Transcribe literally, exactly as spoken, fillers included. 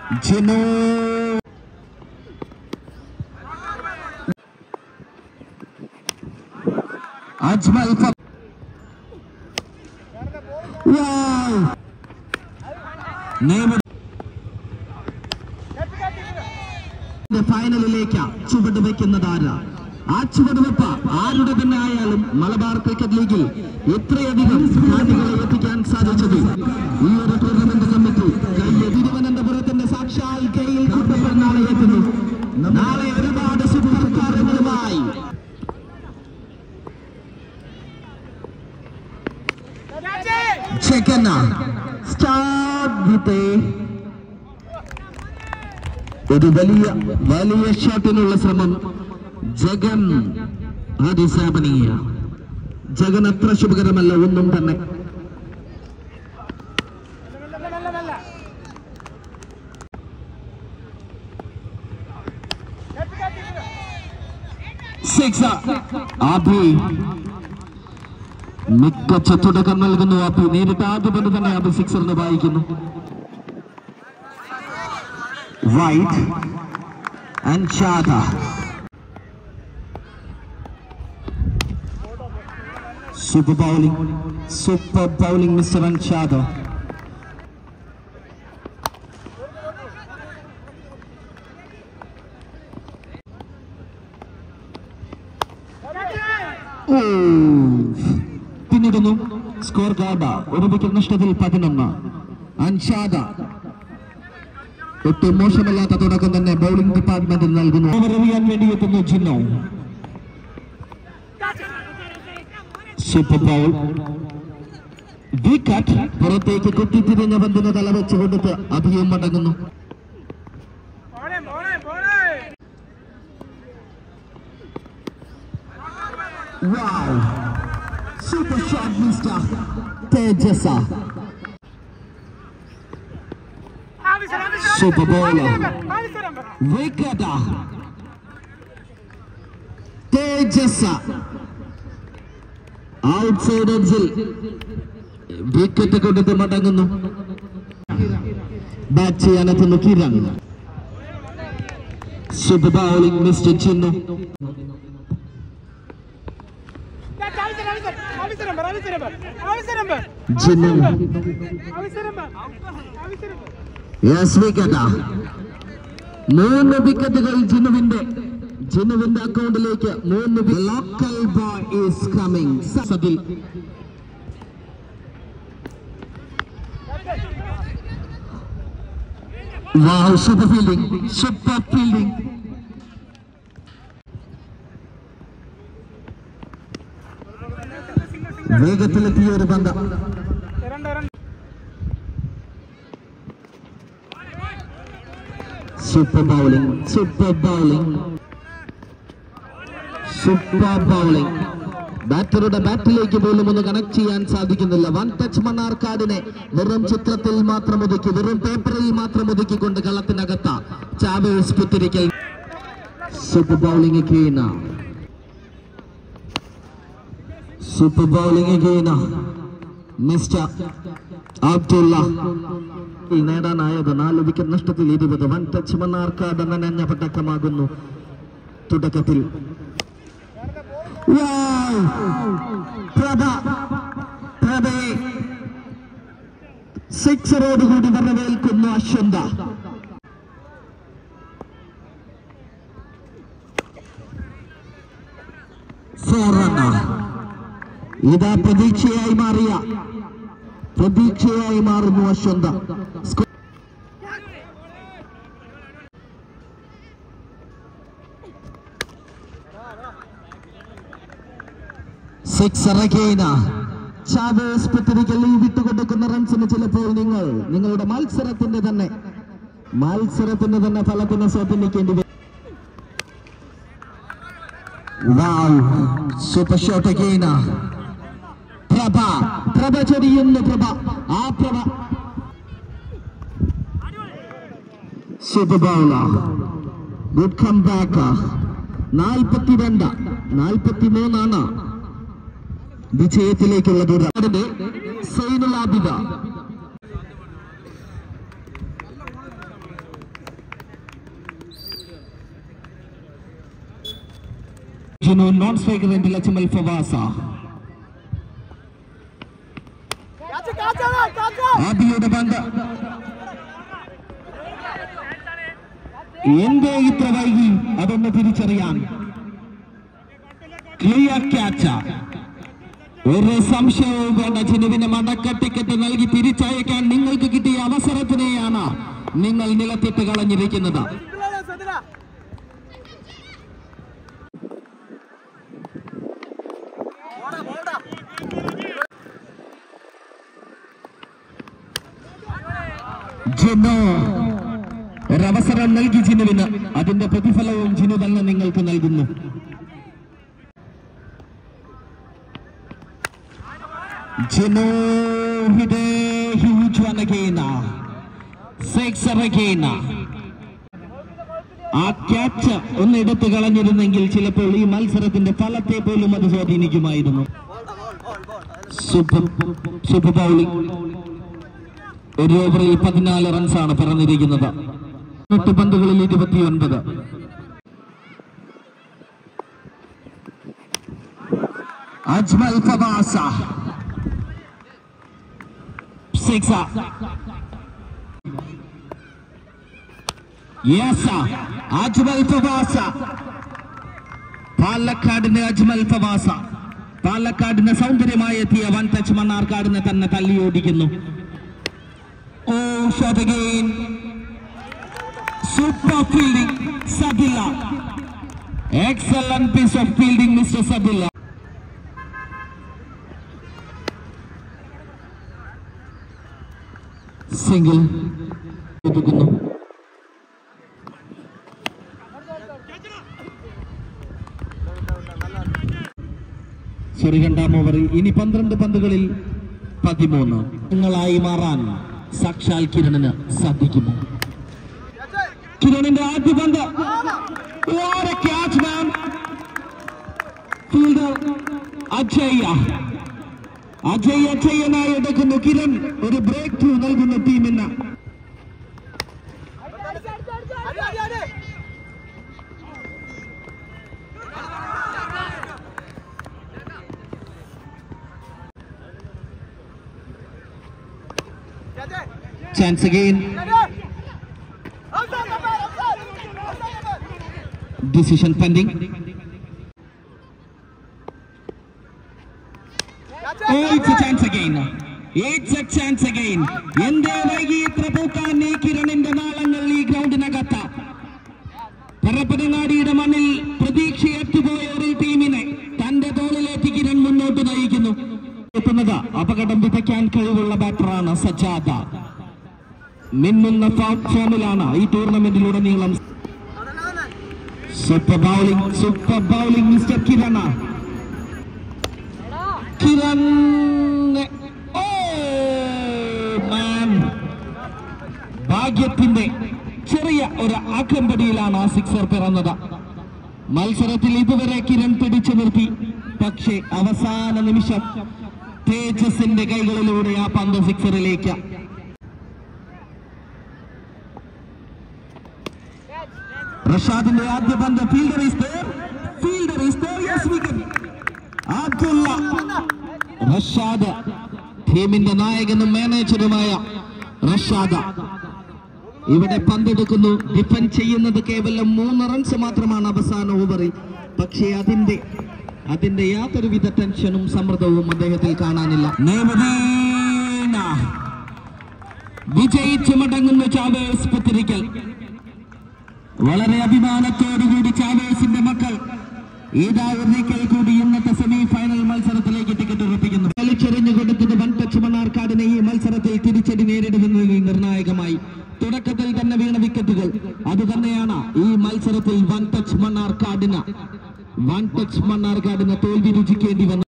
ജിനു അജ്മൽ ഫൈനലിലേക്ക് ചുവട് വെക്കുന്നതാരാ? ആ ചുവടുവെപ്പ് ആരുടെ തന്നെ ആയാലും മലബാർ ക്രിക്കറ്റ് ലീഗിൽ ഇത്രയധികം സ്ഥാനികളെ എത്തിക്കാൻ സാധിച്ചത് ഈ ഒരു ടൂർണമെന്റ് കമ്മിറ്റി തിരുവനന്തപുരത്തിന്റെ സാക്ഷാൽ കയ്യിൽ കുട്ടപ്പൻ നാളെ എത്തുന്നു. നാളെ ഒരുപാട് സൂപ്പർ താരങ്ങളുമായി ഒരു വലിയ വലിയ ഷോട്ടിനുള്ള ശ്രമം ജഗൻ. അതിശാപനീയ ജഗൻ അത്ര ശുഭകരമല്ല ഒന്നും തന്നെ. അഭി മികച്ച തുടക്കം നൽകുന്നു. അഭി നേരിട്ട് ആദ്യം കൊണ്ട് തന്നെ അഭി സിക്സറിന് വായിക്കുന്നു. വൈറ്റ് ആൻഡ് ഷാദ. Super bowling super bowling mister Anshad. പിന്നിടുന്നു സ്കോർ കാർഡ്. ഒരു വിക്കറ്റ് നഷ്ടത്തിൽ പതിനൊന്ന്. അൻഷാദ ഒട്ടും മോശമല്ലാത്ത തുടക്കം തന്നെ ബൗളിംഗ് ഡിപ്പാർട്ട്മെന്റിൽ നൽകുന്നു. ഓവററിയാൻ വേണ്ടി എത്തുന്നു ജിന്നോ. Super bowl wicket. പുറത്തേക്ക് കുത്തിത്തിരിഞ്ഞ പന്തിന് തലവെച്ച് കൊടുത്ത് അഭിയും മടങ്ങുന്നു. Wow! Super shot, Mister Tejasa. Super bowler. Wicket. Tejasa. Outside edge. Wicket കൊടുത്ത് മടങ്ങുന്നു. ബാറ്റ് ചെയ്യാനെത്തുന്നു Kiran. Super bowling, Mister Chinnu. മൂന്ന് വിക്കറ്റുകൾ ജിനുവിന്റെ ജിനുവിന്റെ അക്കൗണ്ടിലേക്ക്. മൂന്ന് ലോക്കൽ ബോയ് ഈസ് കമ്മിങ്. സദിൽ wow super fielding super fielding. വേഗത്തിലെത്തിയ ഒരു പന്ത്. Super bowling super bowling super bowling. ബാറ്ററുടെ ബാറ്റിലേക്ക് പോലും ഒന്ന് കണക്ട് ചെയ്യാൻ സാധിക്കുന്നില്ല. വൺ ടച്ച് മണ്ണാർക്കാടിനെ വെറും ചിത്രത്തിൽ മാത്രം ഒതുക്കി, വെറും പേപ്പറിൽ മാത്രം ഒതുക്കിക്കൊണ്ട് കളത്തിനകത്ത ചാവേഴ്സ് Puthirikkal. Super bowling Keena. Super bowling Keena mister Abdulla. നേടാനായത് നാല് വിക്കറ്റ് നഷ്ടത്തിൽ ഇരുപത്. വൻ ടച്ച് മണ്ണാർക്കാട് നനഞ്ഞ പടക്കമാകുന്നു തുടക്കത്തിൽ. പ്രഭ പ്രഭയെ സിക്സറോടുകൂടി വരവേൽക്കുന്നു അശ്വന്ത. Four runner. ഇതാ പ്രതീക്ഷയായി മാറിയ പ്രതീക്ഷയായി മാറുന്നു അശ്വന്ത. Sixer again. ചാവേഴ്സ് പുത്തിരിക്കൽ വിട്ടുകൊടുക്കുന്ന റൺസിന് ചിലപ്പോൾ നിങ്ങൾ നിങ്ങളുടെ മത്സരത്തിന്റെ തന്നെ മത്സരത്തിന്റെ തന്നെ ഫലത്തിന് സ്വാധീനിക്കേണ്ടി വരും. Super shot again. Prabha Prabha ചൊരിയുന്നു. പ്രഭ ആ Prabha super bowler. Good come back. നാൽപ്പത്തിരണ്ട് നാൽപ്പത്തി മൂന്നാണ് വിജയത്തിലേക്കുള്ള ദൂരം. Zainul Abida جنون نون striker into Lachmal Fawasa. Abiyude banda. Ende itra vaigi adannu tirichariyan. Clear catch. ഒരു സംശയവും വേണ്ട. ജിനുവിനെ മടക്കട്ടിക്കറ്റ് നൽകി തിരിച്ചയക്കാൻ നിങ്ങൾക്ക് കിട്ടിയ അവസരത്തിനെയാണ് നിങ്ങൾ നിലത്തിട്ട് കളഞ്ഞിരിക്കുന്നത്. ജിനു ഒരവസരം നൽകി ജിനുവിന്. അതിന്റെ പ്രതിഫലവും ജിനു തന്നെ നിങ്ങൾക്ക് നൽകുന്നു. Gino hit a huge one again. Sixer again. ആ ക്യാച്ച് ഒന്നെടുത്ത് കളഞ്ഞിരുന്നെങ്കിൽ ചിലപ്പോൾ ഈ മത്സരത്തിന്റെ ഫലത്തെ പോലും അത് സ്വാധീനിക്കുമായിരുന്നു. Super super bowling. ഒരു ഓവറിൽ പതിനാല് റൺസാണ് പിറന്നിരിക്കുന്നത്. എട്ട് പന്തുകളിൽ ഇരുപത്തിയൊൻപത്. Ajmal ഫവാസ Sixer. Yes sir. Ajmal Fawasa. പാലക്കാടിന്റെ അജ്മൽ ഫവാസ. പാലക്കാടിന്റെ സൗന്ദര്യമായി എത്തിയ വൺ ടച്ച് മണ്ണാർക്കാടിനെ തന്നെ തല്ലി ഓടിക്കുന്നു. ഓ shot again. Super fielding Sabila. Excellent piece of fielding mister Sabila. Single ഒതുക്കുന്നു. സോറി രണ്ടാം ഓവറിൽ ഇനി പന്ത്രണ്ട് പന്തുകളിൽ പതിമൂന്ന് നിങ്ങളായി മാറാൻ സാക്ഷാൽ കിരണിന് സാധിക്കുമോ? കിരണിന്റെ ആദ്യ പന്ത്. Catch man. ഫീൽഡർ അജയ്യ. അജയ് അജയ്യനായി എടുക്കുന്നു. കിരൺ ഒരു ബ്രേക്ക് ത്രൂ നൽകുന്ന ടീമിന്. Chance again. Decision pending. Oh, it's a chance again. It's a chance again. എന്തേ വൈകി ഇത്ര പൂക്കാൻ ഈ കിരണിന്റെ നാളങ്ങൾ ഈ ഗ്രൗണ്ടിനകത്ത്. പരപ്പനങ്ങാടിയുടെ മണ്ണിൽ പ്രതീക്ഷയേറ്റുപോയ ഒരു ടീമിനെ തന്റെ തോളിലേറ്റി കിരൺ മുന്നോട്ട് നയിക്കുന്നു. എത്തുന്നത് അപകടം വിതയ്ക്കാൻ കഴിവുള്ള ബാറ്ററാണ് സജാദ. മിന്നുന്ന ഫോമിലാണ് ഈ ടൂർണമെന്റിലുടനീളം. Super bowling super bowling mister Kiran. Kiran ഭാഗ്യത്തിന്റെ ചെറിയ ഒരു അകമ്പടിയിലാണ് ആ സിക്സർ പിറന്നത്. മത്സരത്തിൽ ഇതുവരെ കിരൺ പിടിച്ചു നിർത്തി. പക്ഷേ അവസാന നിമിഷം തേജസിന്റെ കൈകളിലൂടെ ആ പന്ത് സിക്സറിലേക്ക്. റഷാദിന്റെ ആദ്യ പന്ത്. Fielder is there. Fielder is there. Yes, wicket. Abdulla Rashad, ടീമിന്റെ നായകനും മാനേജറുമായ റഷാദ് ഇവിടെ പന്തെടുക്കുന്നു. ഡിഫൻഡ് ചെയ്യുന്നത് കേവലം മൂന്ന് റൺസ് മാത്രമാണ് അവസാന ഓവറിൽ. പക്ഷേ അതിന്റെ അതിന്റെ യാതൊരുവിധ ടെൻഷനും സമ്മർദ്ദവും അദ്ദേഹത്തിൽ കാണാനില്ല. വിജയിച്ചു മടങ്ങുന്ന ചാവേഴ്സ് പുത്തിരിക്കൽ. വളരെ അഭിമാനത്തോടുകൂടി ചാവേഴ്സിന്റെ മക്കൾ ഇതാ ഒരിക്കൽ കൂടി ഇന്നത്തെ സെമി ഫൈനൽ മത്സരത്തിലേക്ക് ടിക്കറ്റ് ഉറപ്പിക്കുന്നു. കളിച്ചെറിഞ്ഞു കൊടുത്തത് വൺ ടച്ച് മണ്ണാർക്കാടിനെ ഈ മത്സരത്തിൽ തിരിച്ചടി നേരിടുന്നതിൽ നിർണായകമായി. തുടക്കത്തിൽ തന്നെ വീണ വിക്കറ്റുകൾ അത് തന്നെയാണ് ഈ മത്സരത്തിൽ വൺ ടച്ച് മണ്ണാർക്കാടിന് വൺ ടച്ച് മണ്ണാർക്കാടിന് തോൽവി രുചിക്കേണ്ടി വന്നത്.